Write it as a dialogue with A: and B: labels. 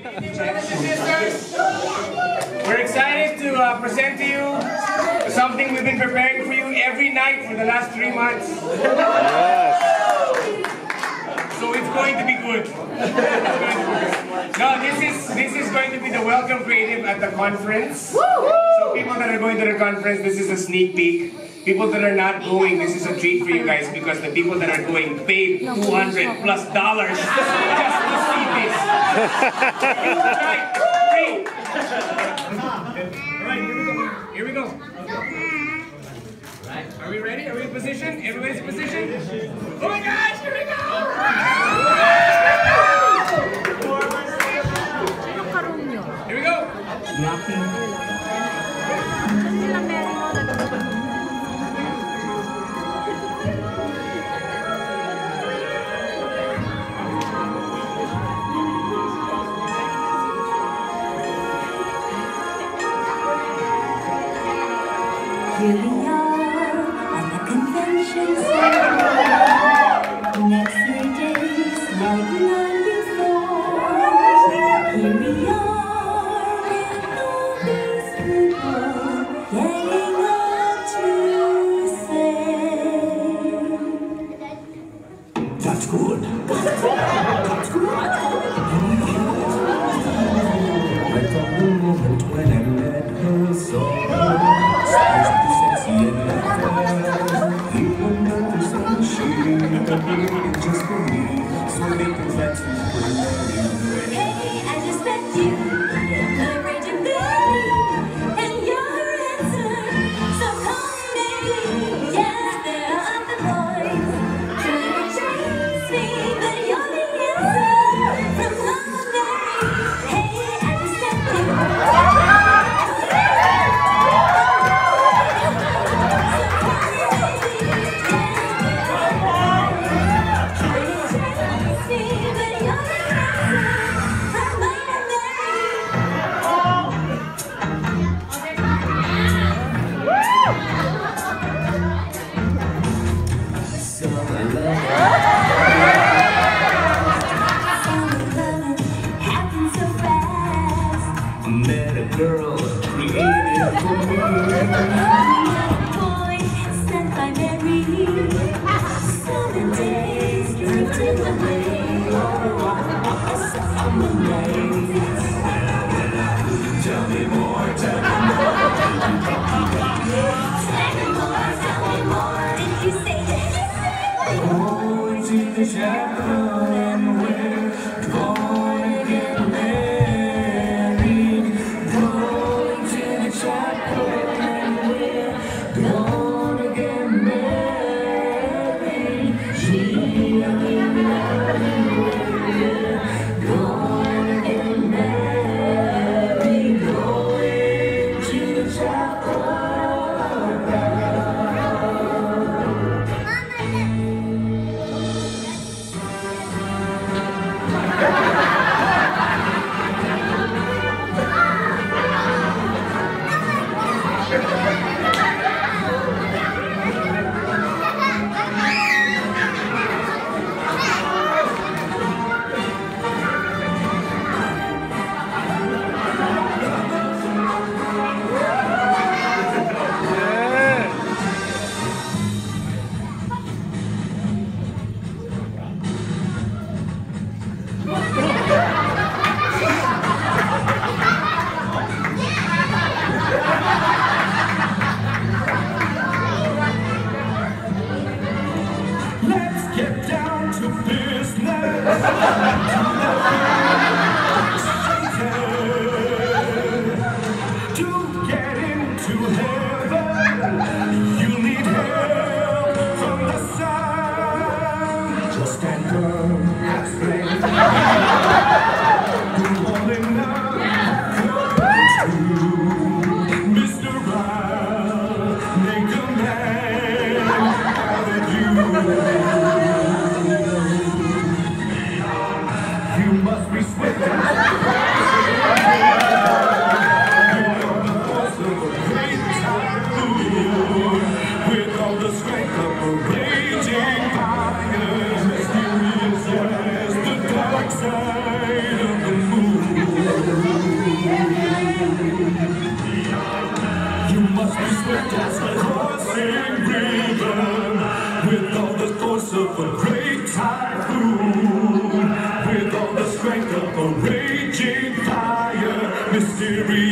A: Brothers and sisters, we're excited to present to you something we've been preparing for you every night for the last 3 months. Yes. So it's going to be good. No, this is going to be the welcome creative at the conference. So people that are going to the conference, this is a sneak peek. People that are not going, this is a treat for you guys because the people that are going paid $200+ just to see this. Right, free. Alright, here we go. Are we ready? Are we in position? Everybody's in position? Oh my gosh, here we go! Here we go!
B: Here we are at the convention center. Next 3 days like none before. Here we are with all these people getting up to say, that's good. That's good. Right from the moment when I met her, so just for me, so they can let you. Hey, I just met you, agreed to marry, and you're answered. So call me baby. Yes, there are other boys trying to chase me, but you're the answer from Mama Mary. Hey, I just met you. Met a girl created for me. Boy sent by Mary. 7 days drifting away. Summer nights. Tell me more, tell me more. Tell me more. Did you say that? Going to the chapel and we're going to get married. Going to the chapel and we're gonna get married. She and me, we're gonna get married.
C: raging fire, mystery